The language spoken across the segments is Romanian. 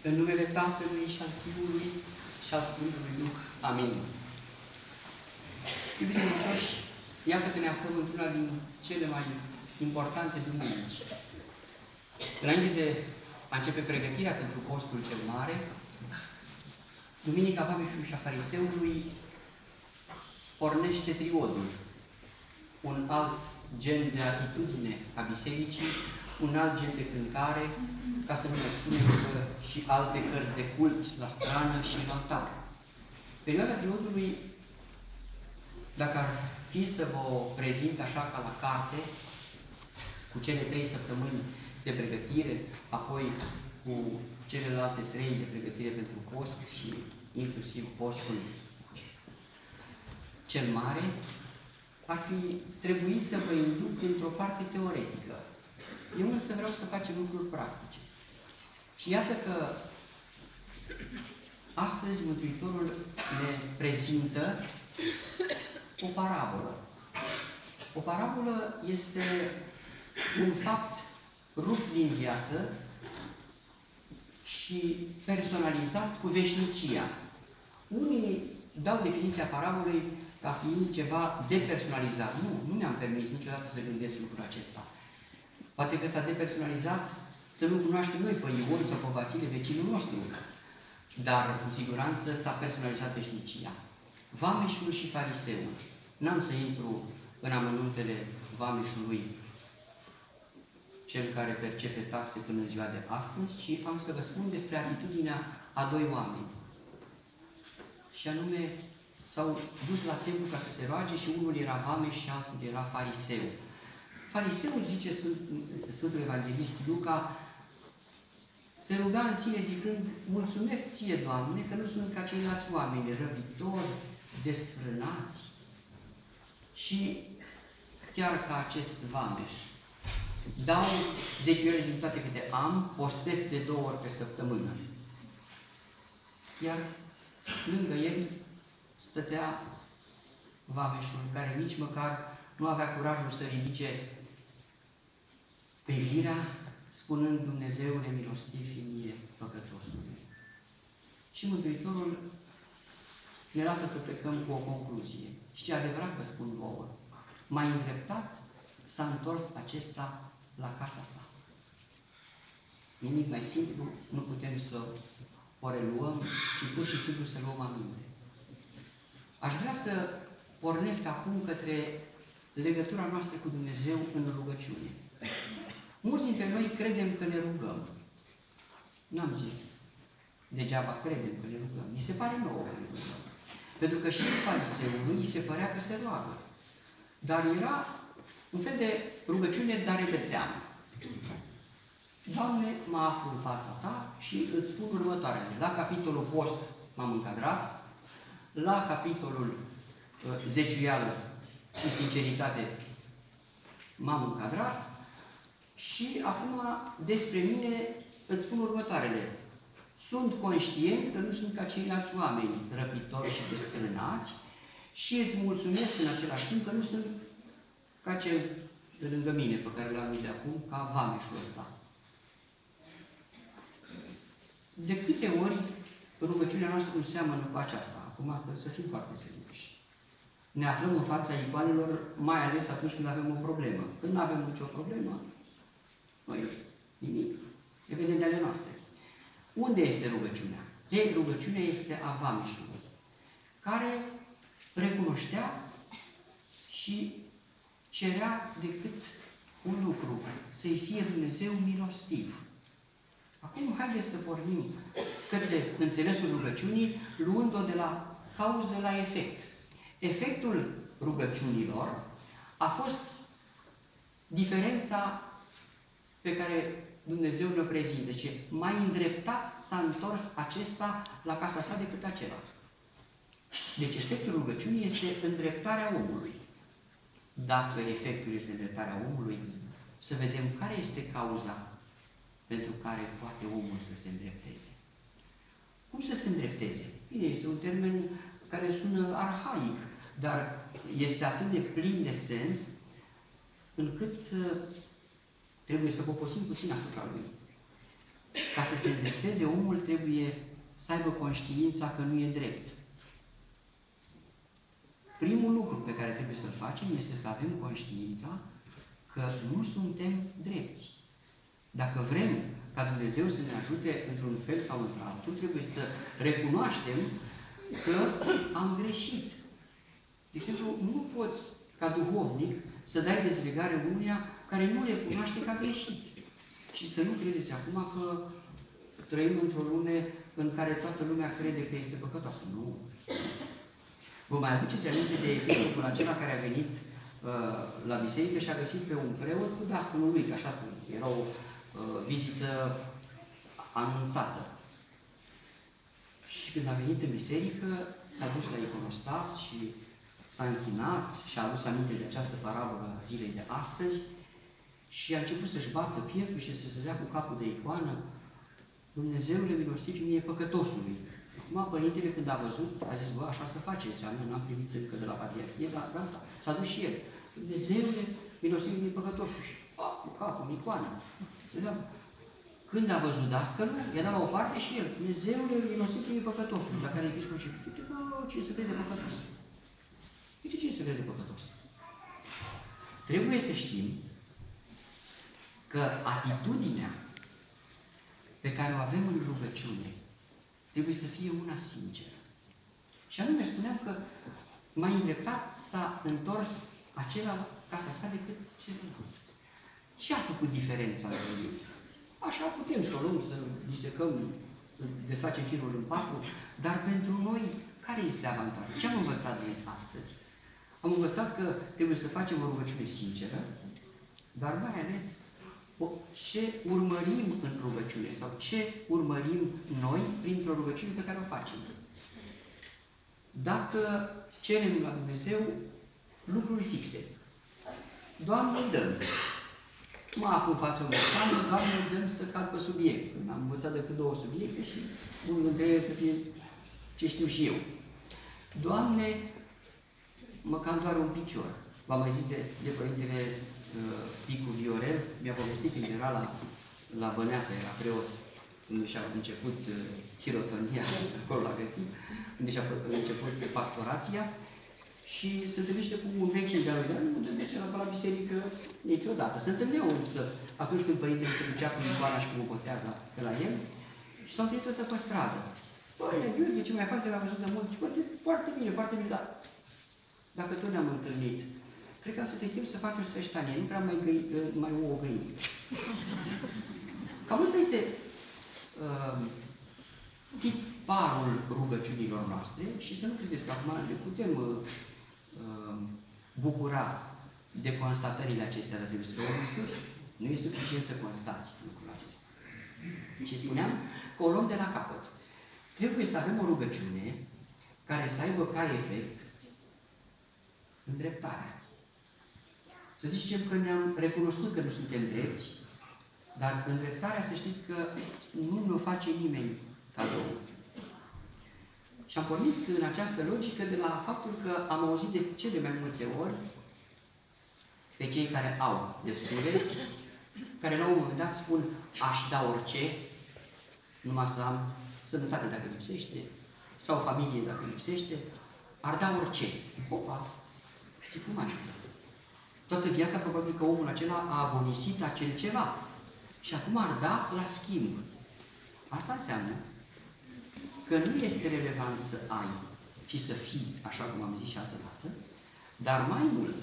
În numele Tatălui și al Fiului și al Sfântului Duh. Amin. Iubiți credincioși, iată că ne aflăm într-una din cele mai importante duminici. Înainte de a începe pregătirea pentru postul cel mare, Duminica Vameșului și a Fariseului pornește triodul. Un alt gen de atitudine a bisericii, un alt gen de cântare, ca să nu ne spunem că și alte cărți de cult la strană și în altar. Perioada triodului, dacă ar fi să vă prezint așa ca la carte, cu cele 3 săptămâni de pregătire, apoi cu celelalte 3 de pregătire pentru post și inclusiv postul cel mare, ar fi trebuit să vă induc dintr-o parte teoretică. Eu însă vreau să facem lucruri practice. Și iată că astăzi Mântuitorul ne prezintă o parabolă. O parabolă este un fapt rupt din viață și personalizat cu veșnicia. Unii dau definiția parabolei ca fiind ceva depersonalizat. Nu mi-am permis niciodată să gândesc lucrul acesta. Poate că s-a depersonalizat să nu cunoaștem noi pe Ion sau pe Vasile, vecinul nostru. Dar, cu siguranță, s-a personalizat veșnicia. Vameșul și fariseul. N-am să intru în amănuntele vameșului, cel care percepe taxe până în ziua de astăzi, ci am să vă spun despre atitudinea a 2 oameni. Și anume, s-au dus la templu ca să se roage și unul era vameș și altul era fariseu. Fariseul, zice Sfântul Evanghelist Luca, se ruga în sine zicând: mulțumesc ție, Doamne, că nu sunt ca ceilalți oameni, răbitori, desfrânați și chiar ca acest vameș. Dau zeciuieli din toate câte am, postesc de 2 ori pe săptămână. Iar lângă el stătea vameșul, care nici măcar nu avea curajul să ridice privirea, spunând: Dumnezeule, milostiv fi mie, păcătosului. Și Mântuitorul ne lasă să plecăm cu o concluzie. Și ce adevărat vă spun vouă, mai îndreptat s-a întors acesta la casa sa. Nimic mai simplu nu putem să o reluăm, ci pur și simplu să luăm aminte. Aș vrea să pornesc acum către legătura noastră cu Dumnezeu în rugăciune. Mulți dintre noi credem că ne rugăm. N-am zis degeaba credem că ne rugăm. Ni se pare nouă că ne rugăm. Pentru că și fariseului îi se părea că se roagă. Dar era un fel de rugăciune dare de seamă. Doamne, mă aflu în fața Ta și îți spun următoarele. La capitolul post m-am încadrat, la capitolul zeciuială cu sinceritate m-am încadrat și acum despre mine îți spun următoarele. Sunt conștient că nu sunt ca ceilalți oameni răpitori și desfrânați și îți mulțumesc în același timp că nu sunt ca cel de lângă mine, pe care l-am de acum, ca vameșul ăsta. De câte ori rugăciunea noastră nu seamănă cu aceasta? Acum, să fim foarte serioși. Ne aflăm în fața icoanelor, mai ales atunci când avem o problemă. Când nu avem nicio problemă, noi nimic. Le vedem de ale noastre. Unde este rugăciunea? Ei, rugăciunea este a vameșului, care recunoștea și cerea decât un lucru, să-i fie Dumnezeu milostiv. Acum, haideți să pornim către înțelesul rugăciunii, luând-o de la cauză la efect. Efectul rugăciunilor a fost diferența pe care Dumnezeu ne-o prezintă. Deci, mai îndreptat s-a întors acesta la casa sa decât acela. Deci, efectul rugăciunii este îndreptarea omului. Dacă efectul este îndreptarea omului, să vedem care este cauza pentru care poate omul să se îndrepteze. Cum să se îndrepteze? Bine, este un termen care sună arhaic, dar este atât de plin de sens, încât trebuie să poposim puțin asupra lui. Ca să se îndrepteze, omul trebuie să aibă conștiința că nu e drept. Primul lucru pe care trebuie să-l facem este să avem conștiința că nu suntem drepți. Dacă vrem ca Dumnezeu să ne ajute într-un fel sau într-altul, trebuie să recunoaștem că am greșit. De exemplu, nu poți, ca duhovnic, să dai dezlegare unuia care nu recunoaște că a greșit. Și să nu credeți acum că trăim într-o lume în care toată lumea crede că este păcătoasă. Nu. Vă mai aduceți aminte de episodul acela care a venit la biserică și a găsit pe un preot cu dascălul lui, că așa sunt. Era o vizită anunțată. Și când a venit în biserică, s-a dus la iconostas și s-a închinat și a adus aminte de această parabolă a zilei de astăzi și a început să-și bată pieptul și să se dea cu capul de icoană: Dumnezeule milostiv mie păcătosului. Acum, părintele, când a văzut, a zis: bă, așa se face, înseamnă, n-am primit încă de la patriarhie, dar gata, s-a dus și el. Dumnezeule milostiv mie păcătosului. Și cu capul în icoană. Când a văzut dascălul, i-a dat la o parte și el: Dumnezeule milostiv mie păcătosului. La care episcopul și uite, cine se crede păcătos? Uite cine se crede păcătos. Trebuie să știm că atitudinea pe care o avem în rugăciune trebuie să fie una sinceră. Și anume, spuneam că mai îndreptat s-a întors acela casa sa decât celălalt. Ce a făcut diferența între ei? Așa putem să o luăm, să disecăm, să desfacem firul în patru, dar pentru noi, care este avantajul? Ce am învățat noi astăzi? Am învățat că trebuie să facem o rugăciune sinceră, dar mai ales ce urmărim în rugăciune sau ce urmărim noi printr-o rugăciune pe care o facem. Dacă cerem la Dumnezeu lucruri fixe, Doamne, dăm. Mă aflu în fața unui examen, Doamne, dăm să cad pe subiect. Am învățat decât 2 subiecte și unul dintre ele să fie ce știu și eu. Doamne, mă cam doare un picior. V-am mai zis de părintele Picu Viorel, mi-a povestit când era la Băneasa, era preot, unde și-a început chirotonia, acolo l-a găsit, unde și-a început pastorația și se întâlnește cu un vecin de-a lui, dar nu dă la biserică niciodată. Se întâlneau însă atunci când părintele se ducea cu icoana și cu boteaza pe la el și s-au întâlnit toată pe stradă. Băi, Gheorghe, ce mai faci? L-am văzut de mult. Și bă, foarte bine, dar dacă tot ne-am întâlnit, cred că am să te chem să faci o sfeștanie, nu prea mai o găini. Cam ăsta este tiparul rugăciunilor noastre și să nu credeți că acum ne putem bucura de constatările acestea, dar trebuie să le măsuri. Nu e suficient să constați lucrul acesta. Și spuneam că o luăm de la capăt. Trebuie să avem o rugăciune care să aibă ca efect îndreptarea. Să zicem că ne-am recunoscut că nu suntem drepți, dar îndreptarea, să știți că nu ne-o face nimeni cadou. Și am pornit în această logică de la faptul că am auzit de cele mai multe ori pe cei care au destule, care la un moment dat spun: aș da orice, numai să am sănătate dacă lipsește, sau familie dacă lipsește, ar da orice. Opa! Și cum ai? Toată viața, probabil că omul acela a agonisit acel ceva. Și acum ar da la schimb. Asta înseamnă că nu este relevant să ai, ci să fii, așa cum am zis și altă dată, dar mai mult,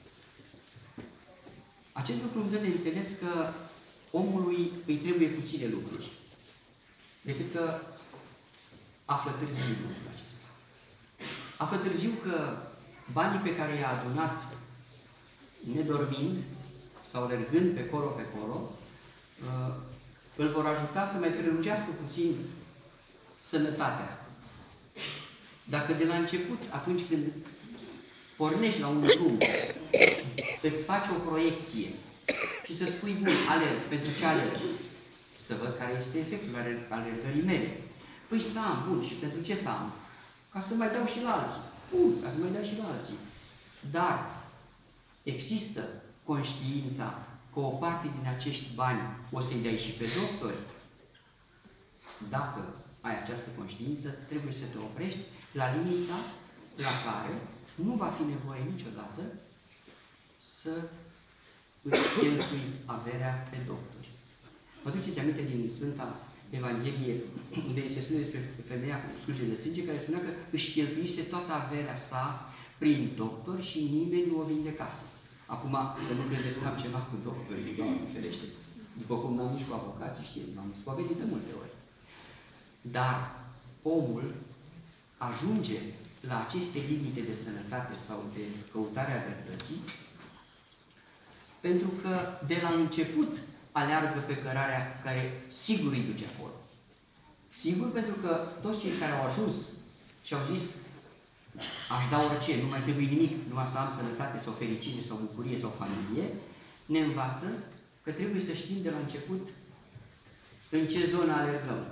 acest lucru îmi dă de înțeles că omului îi trebuie puține lucruri, decât că află târziu lucrul acesta. Află târziu că banii pe care i-a adunat nedormind sau alergând pe colo, îl vor ajuta să mai prelungească puțin sănătatea. Dacă de la început, atunci când pornești la un drum, îți faci o proiecție și să spui: bun, alerg, pentru ce alerg? Să văd care este efectul alergării mele. Păi să am, bun, și pentru ce să am? Ca să mai dau și la alții. Bun, ca să mai dau și la alții. Dar există conștiința că o parte din acești bani o să-i dai și pe doctori, dacă ai această conștiință, trebuie să te oprești la limita la care nu va fi nevoie niciodată să îți cheltui averea pe doctori. Vă duceți aminte din Sfânta Evanghelie, unde se spune despre femeia cu scruje de sânge, care spunea că își cheltuise toată averea sa prin doctori și nimeni nu o vindecase. Acum, să nu credeți că am ceva cu doctorii, Doamne ferește. După cum n-am nici cu avocații, știți, m-am spovedit de multe ori. Dar omul ajunge la aceste limite de sănătate sau de căutare a dreptății pentru că de la început aleargă pe cărarea care sigur îi duce acolo. Sigur pentru că toți cei care au ajuns și au zis aș da orice, nu mai trebuie nimic, numai să am sănătate sau fericire sau bucurie sau familie, ne învață că trebuie să știm de la început în ce zonă alergăm.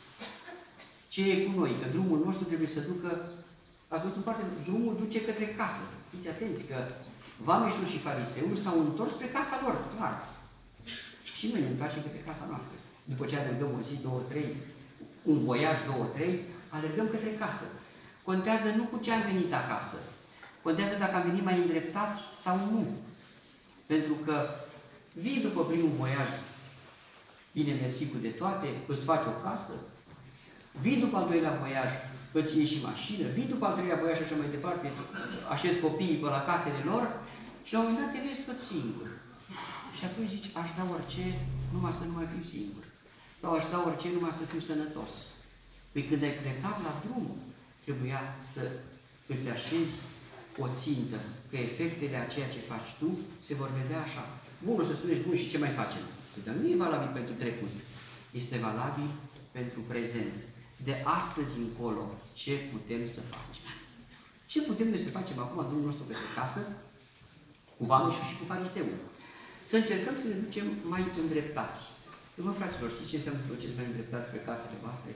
Ce e cu noi? Că drumul nostru trebuie să ducă, ați văzut foarte mult, drumul duce către casă. Fiți atenți că vameșul și fariseul s-au întors spre casa lor, clar. Și noi ne întoarcem către casa noastră. După ce alergăm o zi, două, trei, un voiaj, două, trei, alergăm către casă. Contează nu cu ce am venit acasă. Contează dacă am venit mai îndreptați sau nu. Pentru că vii după primul voiaj, bine mersi cu de toate, îți faci o casă, vii după al doilea voiaj, îți iei și mașină, vii după al treilea voiaj și așa mai departe, așezi copiii pe la casele lor și la un moment dat te vezi tot singur. Și atunci zici, aș da orice, numai să nu mai fiu singur. Sau aș da orice, numai să fiu sănătos. Păi când ai plecat la drum, trebuia să îți așezi o țintă, că efectele a ceea ce faci tu se vor vedea așa. Bun, o să spuneți, bun, și ce mai facem? Dar nu e valabil pentru trecut. Este valabil pentru prezent. De astăzi încolo, ce putem să facem? Ce putem noi să facem acum în drumul nostru către casă, cu vameșul și cu fariseul? Să încercăm să ne ducem mai îndreptați. Mă, fraților, știți ce înseamnă să duceți mai îndreptați pe casele voastre?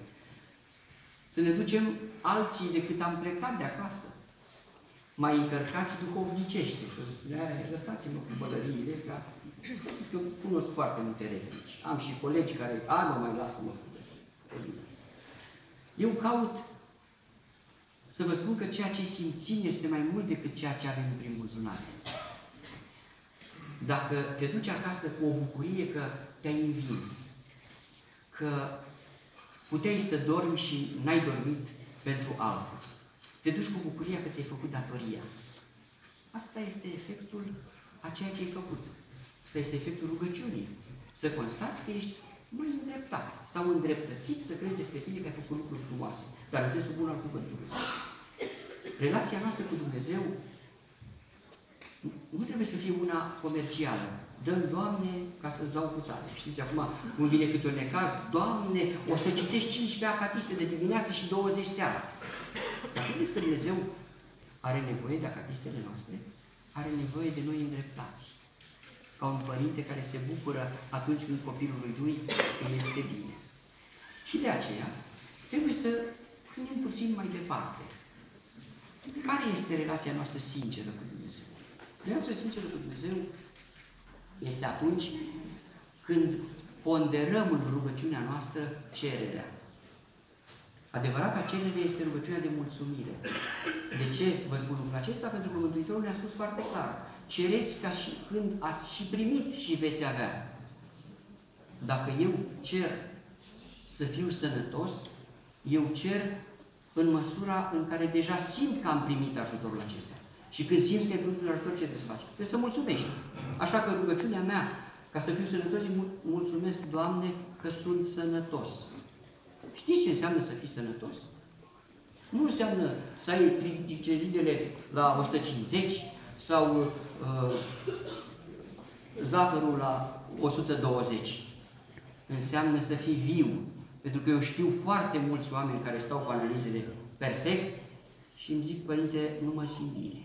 Să ne ducem alții decât am plecat de acasă. Mai încărcați duhovnicește. Și o să spunea, lăsați-mă cu bălăriile astea. Știți că cunosc foarte multe replici. Am și colegi care, mă mai lasă-mă cu astea. Eu caut să vă spun că ceea ce simțim este mai mult decât ceea ce avem prin buzunare. Dacă te duci acasă cu o bucurie că te-ai învins, că puteai să dormi și n-ai dormit pentru altul, te duci cu bucuria că ți-ai făcut datoria. Asta este efectul a ceea ce ai făcut. Asta este efectul rugăciunii. Să constați că ești mai îndreptat sau îndreptățit să crezi despre tine că ai făcut lucruri frumoase, dar în sensul bun al cuvântului. Relația noastră cu Dumnezeu nu trebuie să fie una comercială. Dă-mi, Doamne, ca să-ți dau cu tare. Știți, acum, cum vine câte un necaz, Doamne, o să citești 15 acatiste de dimineață și 20 seara. Dar credeți că Dumnezeu are nevoie de acatistele noastre? Are nevoie de noi îndreptați. Ca un părinte care se bucură atunci când copilul lui îi este bine. Și de aceea, trebuie să gândim puțin mai departe. Care este relația noastră sinceră cu Dumnezeu? Relația sinceră cu Dumnezeu este atunci când ponderăm în rugăciunea noastră cererea. Adevărata cerere este rugăciunea de mulțumire. De ce vă spun lucrul acesta? Pentru că Mântuitorul ne-a spus foarte clar. Cereți ca și când ați și primit și veți avea. Dacă eu cer să fiu sănătos, eu cer în măsura în care deja simt că am primit ajutorul acesta. Și când simți că ai primit ajutor, ce trebuie să faci? Trebuie să mulțumești. Așa că rugăciunea mea, ca să fiu sănătos, îi mulțumesc, Doamne, că sunt sănătos. Știți ce înseamnă să fii sănătos? Nu înseamnă să ai trigliceridele la 150 sau zahărul la 120. Înseamnă să fii viu. Pentru că eu știu foarte mulți oameni care stau cu analizele perfect și îmi zic, Părinte, nu mă simt bine.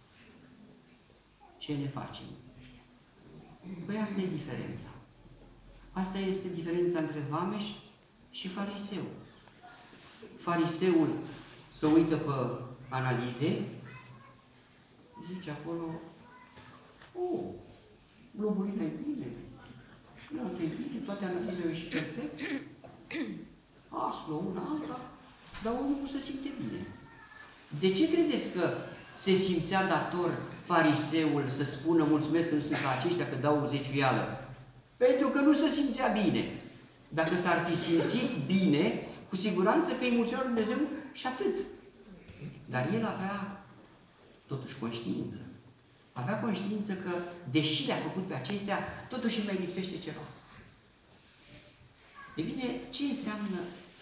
Ce ne facem? Păi asta e diferența. Asta este diferența între vameș și fariseu. Fariseul se uită pe analize, zice acolo, globulina e bine, nu e bine, toate analizele au ieșit perfect. aslă, una alta, dar omul nu se simte bine. De ce credeți că se simțea dator fariseul să spună mulțumesc că nu sunt ca aceștia că dau zeciuială? Pentru că nu se simțea bine. Dacă s-ar fi simțit bine, cu siguranță că îi mulțumea Dumnezeu și atât. Dar el avea totuși conștiință. Avea conștiință că, deși le-a făcut pe acestea, totuși îi mai lipsește ceva. E bine, ce înseamnă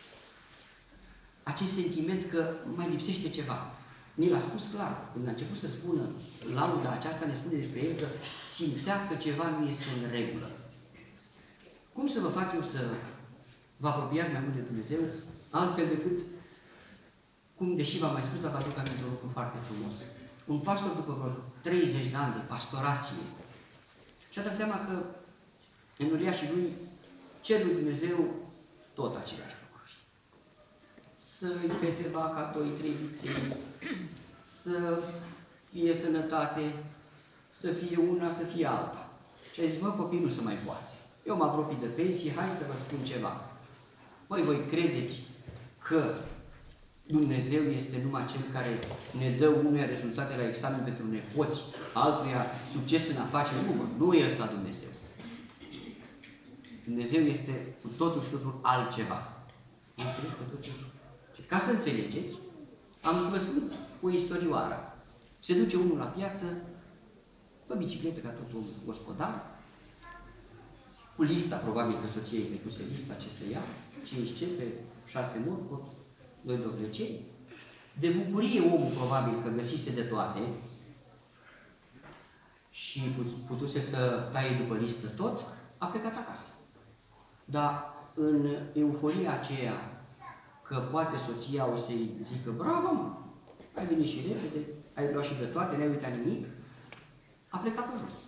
acest sentiment că mai lipsește ceva? Ni l-a spus clar. Când a început să spună lauda aceasta, ne spune despre el că simțea că ceva nu este în regulă. Cum să vă fac eu să vă apropiați mai mult de Dumnezeu, altfel decât cum, deși v-am mai spus, dar vă aduc aminte un lucru foarte frumos. Un pastor, după vreo 30 de ani de pastorație, și-a dat seama că în uriașii lui cer lui Dumnezeu tot aceleași lucruri. Să-i fete vaca 2-3 viței, să fie sănătate, să fie una, să fie alta. Și a zis, mă, copii, nu se mai poate. Eu mă apropii de pensie, hai să vă spun ceva. Măi, voi credeți că Dumnezeu este numai Cel care ne dă unuia rezultate la examen pentru nepoți, altuia succes în afaceri? Nu e ăsta Dumnezeu. Dumnezeu este cu totul și totul altceva. Înțeles că toți? Ca să înțelegeți, am să vă spun o istorioară. Se duce unul la piață, pe bicicletă, ca tot un gospodar, cu lista, probabil că soția îi puse lista ce să ia, 5 cepe, 6 morcuri, 2 dovlecei. De bucurie omul probabil că găsise de toate și putuse să taie după listă tot, a plecat acasă. Dar în euforia aceea că poate soția o să-i zică, bravo, mă, ai venit și repede, ai luat și de toate, n-ai uitat nimic, a plecat pe jos.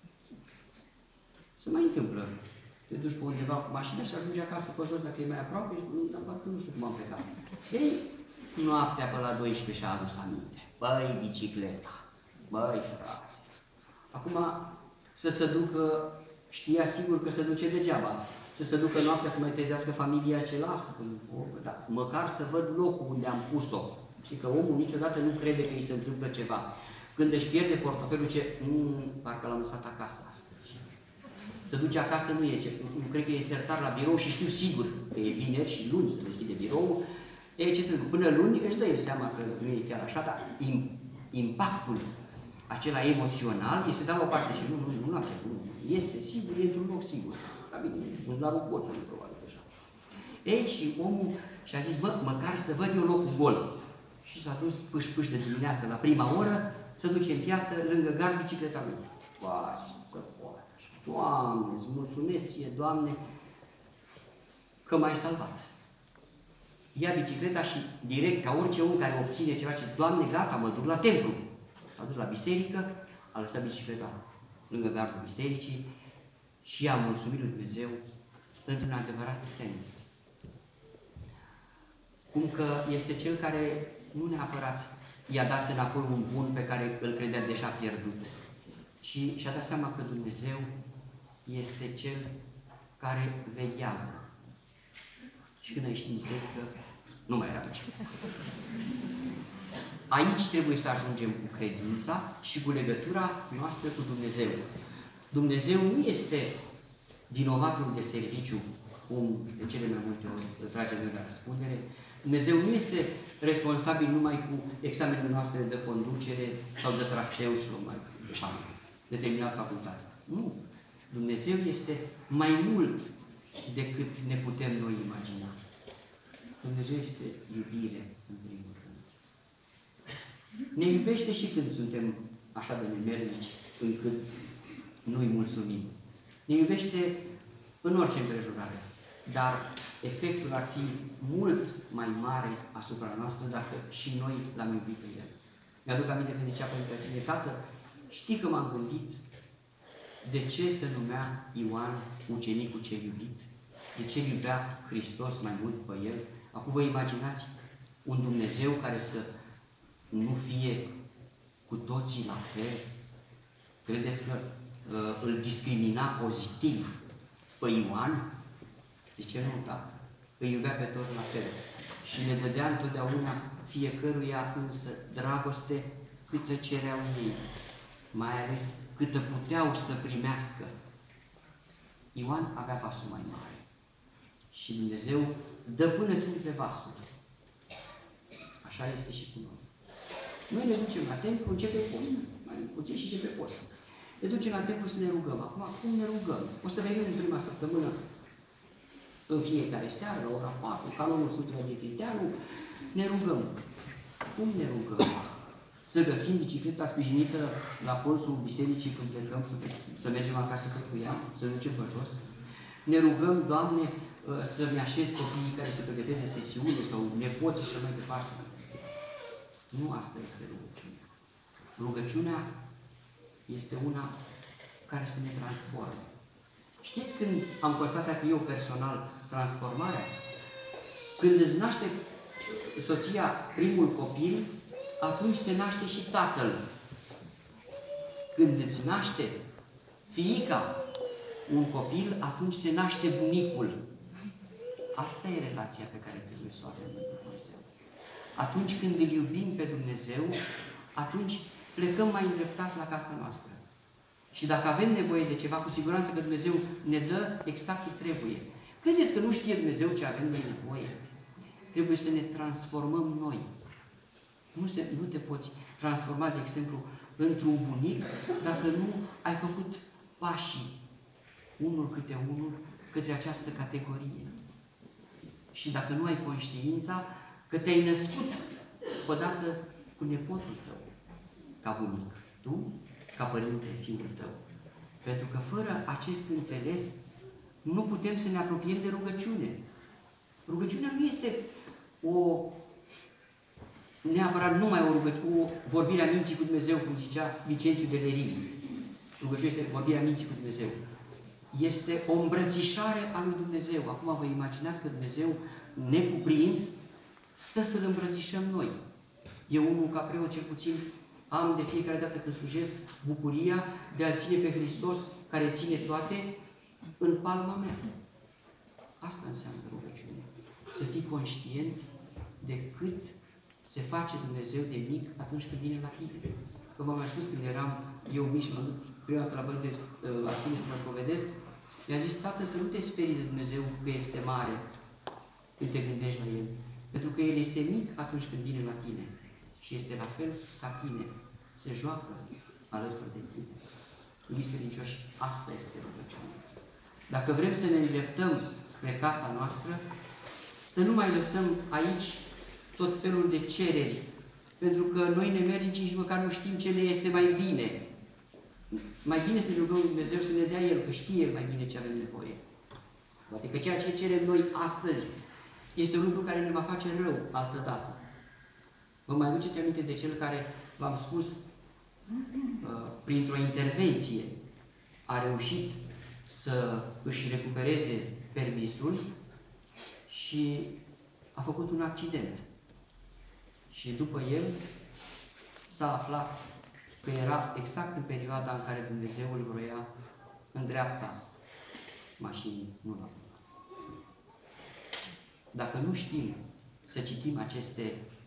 Se mai întâmplă. Te duci pe undeva cu mașina și ajungi acasă pe jos dacă e mai aproape și dar parcă nu știu cum am plecat. Ei, noaptea pe la 12 și-a adus aminte. Băi, bicicleta. Băi, frate. Acum, să se ducă, știa sigur că se duce degeaba. Să se ducă noaptea să mai trezească familia ce lasă. Da, măcar să văd locul unde am pus-o. Și că omul niciodată nu crede că îi se întâmplă ceva. Când își pierde portofelul, ce parcă l-am lăsat acasă astăzi. Se duce acasă, nu e ce. Nu cred că e sertar la birou și știu sigur că e vineri și luni se deschide birou. E ce se întâmplă? Până luni își dă el seama că nu e chiar așa, dar impactul acela emoțional este dat la o parte și nu la fel. Este sigur, e într-un loc sigur. La bine, buzunarul boțului, probabil așa. Ei, și omul și-a zis, bă, măcar să văd eu locul gol. Și s-a dus pâș-pâș de dimineață la prima oră, să duce în piață, lângă gard, bicicleta lui. Ba, și să poate așa. Doamne, îți mulțumesc ție, Doamne, că m-ai salvat. Ia bicicleta și direct, ca orice om care obține ceva, ce Doamne, gata, mă duc la templu. S-a dus la biserică, a lăsat bicicleta lângă gardul bisericii și a mulțumit lui Dumnezeu într-un adevărat sens. Cum că este Cel care nu neapărat i-a dat înapoi un bun pe care îl credea deja pierdut, ci și-a dat seama că Dumnezeu este Cel care veghează. Și când a ieșit din biserică, nu mai era bicicleta. Aici trebuie să ajungem cu credința și cu legătura noastră cu Dumnezeu. Dumnezeu nu este vinovatul de serviciu, cum de cele mai multe ori îl trage de la răspundere. Dumnezeu nu este responsabil numai cu examenele noastre de conducere sau de traseu și mai departe, de terminat facultate. Nu. Dumnezeu este mai mult decât ne putem noi imagina. Dumnezeu este iubire, în primul rând. Ne iubește și când suntem așa de nemernici, încât nu-i mulțumim. Ne iubește în orice împrejurare, dar efectul ar fi mult mai mare asupra noastră dacă și noi l-am iubit pe El. Mi-aduc aminte când zicea Părintele Sine, Tată, știi că m-am gândit de ce se numea Ioan ucenicul cel iubit? De ce iubea Hristos mai mult pe El? Acum vă imaginați un Dumnezeu care să nu fie cu toții la fel? Credeți că îl discrimina pozitiv pe Ioan? De ce nu, Tată? îi iubea pe toți la fel și le dădea întotdeauna fiecăruia însă dragoste câtă cereau ei, mai ales câtă puteau să primească. Ioan avea vasul mai mare și Dumnezeu dă până-ți umple vasul. Așa este și cu noi. Noi ne ducem la templu, începe postul. Mai puțin și începe postul. Ne ducem la templu să ne rugăm. Acum, cum ne rugăm? O să venim în prima săptămână, în fiecare seară, la ora 4, canonul Sfântului Diocletianu, ne rugăm. Cum ne rugăm? Să găsim bicicleta sprijinită la colțul bisericii când plecăm, să mergem acasă tot cu ea, să ducem pe jos. Ne rugăm, Doamne, să-mi așez copiii care să pregăteze sesiune sau nepoții și mai departe. Nu asta este rugăciunea. Rugăciunea este una care să ne transforme. Știți când am constatat eu personal transformarea? Când îți naște soția primul copil, atunci se naște și tatăl. Când îți naște fiica un copil, atunci se naște bunicul. Asta e relația pe care trebuie să o avem cu Dumnezeu. Atunci când îl iubim pe Dumnezeu, atunci plecăm mai îndreptați la casa noastră. Și dacă avem nevoie de ceva, cu siguranță că Dumnezeu ne dă exact ce trebuie. Credeți că nu știe Dumnezeu ce avem noi nevoie? Trebuie să ne transformăm noi. Nu te poți transforma, de exemplu, într-un bunic dacă nu ai făcut pașii, unul câte unul, către această categorie. Și dacă nu ai conștiința că te-ai născut odată cu nepotul tău, ca bunic, tu, ca părinte, fiul tău. Pentru că fără acest înțeles, nu putem să ne apropiem de rugăciune. Rugăciunea nu este neapărat numai o vorbire a minții cu Dumnezeu, cum zicea Vicențiu de Lerii. Rugăciunea este vorbirea minții cu Dumnezeu. Este o îmbrățișare a lui Dumnezeu. Acum vă imaginați că Dumnezeu, necuprins, stă să-L îmbrățișăm noi. Eu, unul ca preot, cel puțin, am de fiecare dată când slujesc bucuria de a-L ține pe Hristos, care ține toate, în palma mea. Asta înseamnă rugăciune. Să fii conștient de cât se face Dumnezeu de mic atunci când vine la tine. Că v-am mai spus când eram eu mic și mă duc prima dată la Părinte Arsenie să mă spovedesc, mi-a zis: tată, să nu te sperii de Dumnezeu că este mare când te gândești la El. Pentru că El este mic atunci când vine la tine. Și este la fel ca tine. Se joacă alături de tine. Iubiți credincioși, asta este rugăciunea. Dacă vrem să ne îndreptăm spre casa noastră, să nu mai lăsăm aici tot felul de cereri. Pentru că noi nemernici nici măcar nu știm ce ne este mai bine. Mai bine să ne rugăm Dumnezeu să ne dea El, că știe El mai bine ce avem nevoie. Poate că ceea ce cerem noi astăzi este un lucru care ne va face rău altădată. Vă mai aduceți aminte de cel care, v-am spus, printr-o intervenție a reușit să își recupereze permisul și a făcut un accident. Și după el s-a aflat că era exact în perioada în care Dumnezeu îl vroia în dreapta mașinii, nu la urmă. Dacă nu știm să citim aceste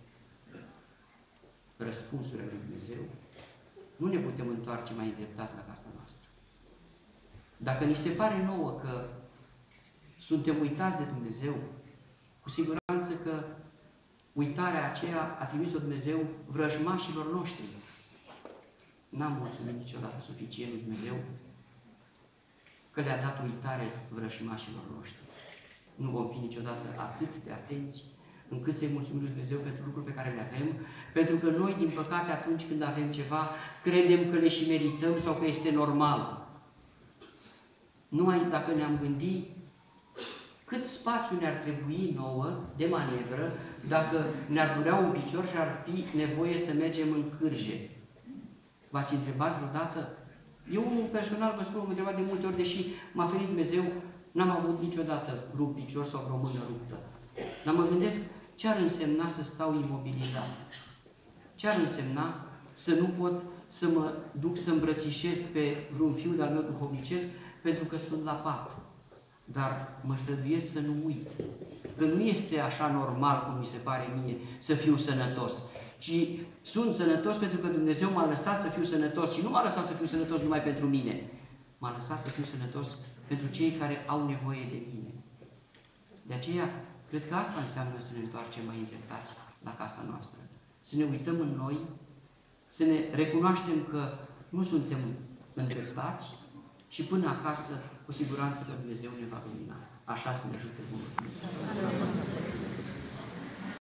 răspunsuri ale lui Dumnezeu, nu ne putem întoarce mai îndreptați la casa noastră. Dacă ni se pare nouă că suntem uitați de Dumnezeu, cu siguranță că uitarea aceea a trimis-o Dumnezeu vrăjmașilor noștri. N-am mulțumit niciodată suficient lui Dumnezeu că le-a dat uitare vrăjmașilor noștri. Nu vom fi niciodată atât de atenți încât să-i mulțumim lui Dumnezeu pentru lucruri pe care le avem, pentru că noi, din păcate, atunci când avem ceva, credem că le și merităm sau că este normal. Numai dacă ne-am gândit cât spațiu ne-ar trebui nouă de manevră dacă ne-ar durea un picior și ar fi nevoie să mergem în cârje. V-ați întrebat vreodată? Eu, personal, vă spun, m-am întrebat de multe ori, deși m-a ferit Dumnezeu, n-am avut niciodată rupt picior sau vreo mână ruptă. Dar mă gândesc ce ar însemna să stau imobilizat. Ce ar însemna să nu pot să mă duc să îmbrățișez pe vreun fiu de-al meu duhovnicesc pentru că sunt la pat. Dar mă străduiesc să nu uit. că nu este așa normal, cum mi se pare mie, să fiu sănătos, ci sunt sănătos pentru că Dumnezeu m-a lăsat să fiu sănătos și nu m-a lăsat să fiu sănătos numai pentru mine. M-a lăsat să fiu sănătos pentru cei care au nevoie de mine. De aceea, cred că asta înseamnă să ne întoarcem mai îndreptați la casa noastră. Să ne uităm în noi, să ne recunoaștem că nu suntem îndreptați și până acasă, cu siguranță că Dumnezeu ne va lumina. Așa să ne ajute Bunul Dumnezeu.